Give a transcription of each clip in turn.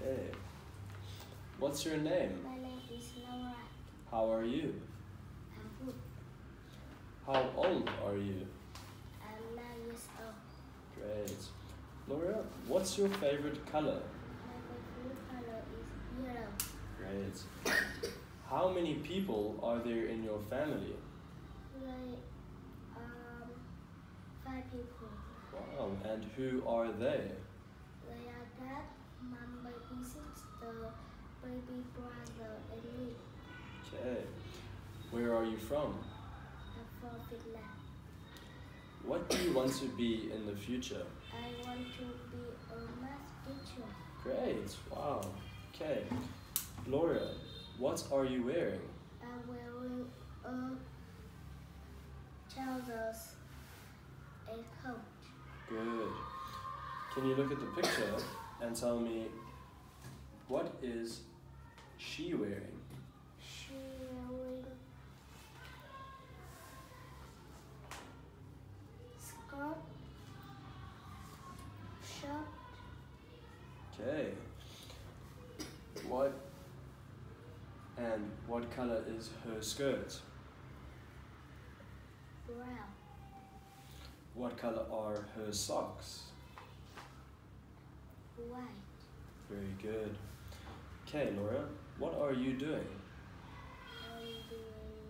Okay. What's your name? My name is Laura. How are you? I'm good. How old are you? I'm 9 years old. Great. Laura, what's your favorite color? My favorite color is yellow. Great. How many people are there in your family? Like 5 people. Wow. And who are they? They are dad, mom, baby sister, baby brother, and me. Okay. Where are you from? I'm from Vietnam. What do you want to be in the future? I want to be a math teacher. Great. Wow. Okay. Laura, what are you wearing? I'm wearing a trousers and coat. Good. Can you look at the picture and tell me what is she wearing? She wearing skirt, shirt, Okay. What color is her skirt? brown, What color are her socks? white. Very good. Okay, Laura, what are you doing? I'm doing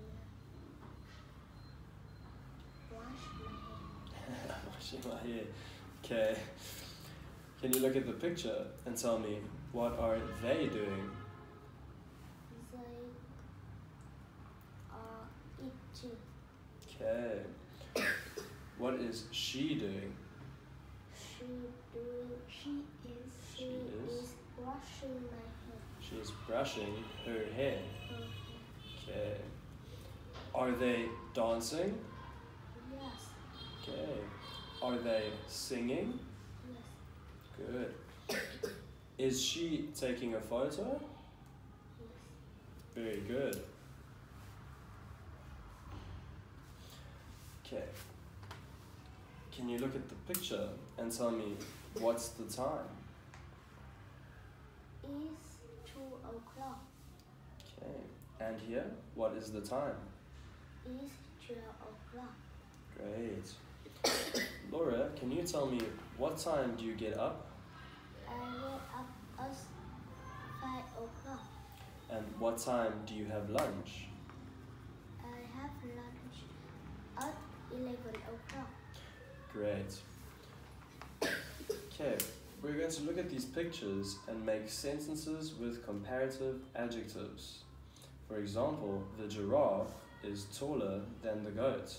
wash my hair. Washing my hair. Okay. Can you look at the picture and tell me what are they doing? They are eating. Okay. What is she doing? She is washing my hair. She is brushing her hair. Okay. Okay. Are they dancing? Yes. Okay. Are they singing? Yes. Good. Is she taking a photo? Yes. Very good. Okay. Can you look at the picture and tell me what's the time? It's 2 o'clock. Okay. And here, what is the time? It's 12 o'clock. Great. Laura, can you tell me what time do you get up? I wake up at 5 o'clock. And what time do you have lunch? I have lunch at 11 o'clock. Great. Okay, we're going to look at these pictures and make sentences with comparative adjectives. For example, the giraffe is taller than the goat.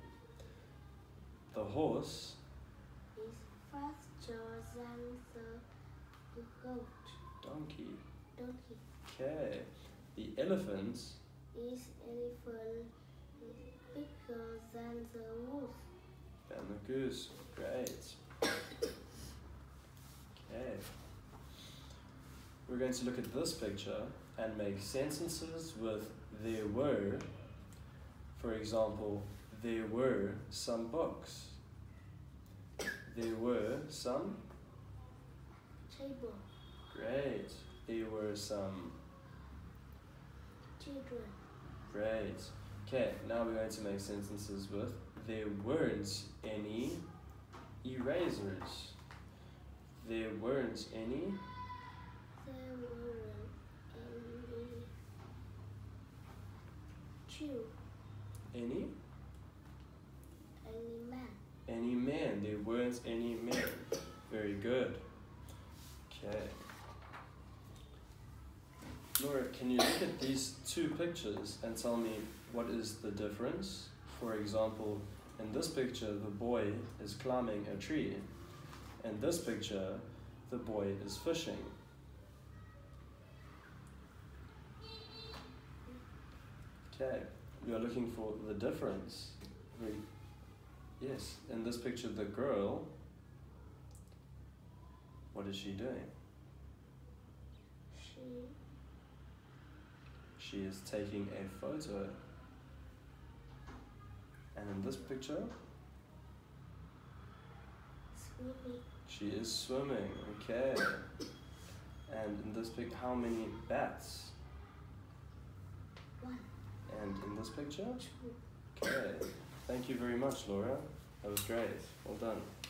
The horse It's faster than the goat. donkey. Donkey. Okay. The elephant Is elephant bigger than the wolf? and the goose. Great. Okay. We're going to look at this picture and make sentences with there were. For example, there were some books. There were some. Table. Great. There were some. Children. Great. Okay, now we're going to make sentences with there weren't any erasers. There weren't any. There weren't any shoe. Any? Any man. Any men. There weren't any men. Very good. Okay. Laura, can you look at these two pictures and tell me what is the difference? For example, in this picture, the boy is climbing a tree. In this picture, the boy is fishing. Okay, we are looking for the difference. Yes, in this picture, the girl, what is she doing? She is taking a photo. And in this picture, Swimming. she is swimming. Okay. And in this pic, how many bats? 1, And in this picture? 2. Okay. Thank you very much, Laura. That was great. Well done.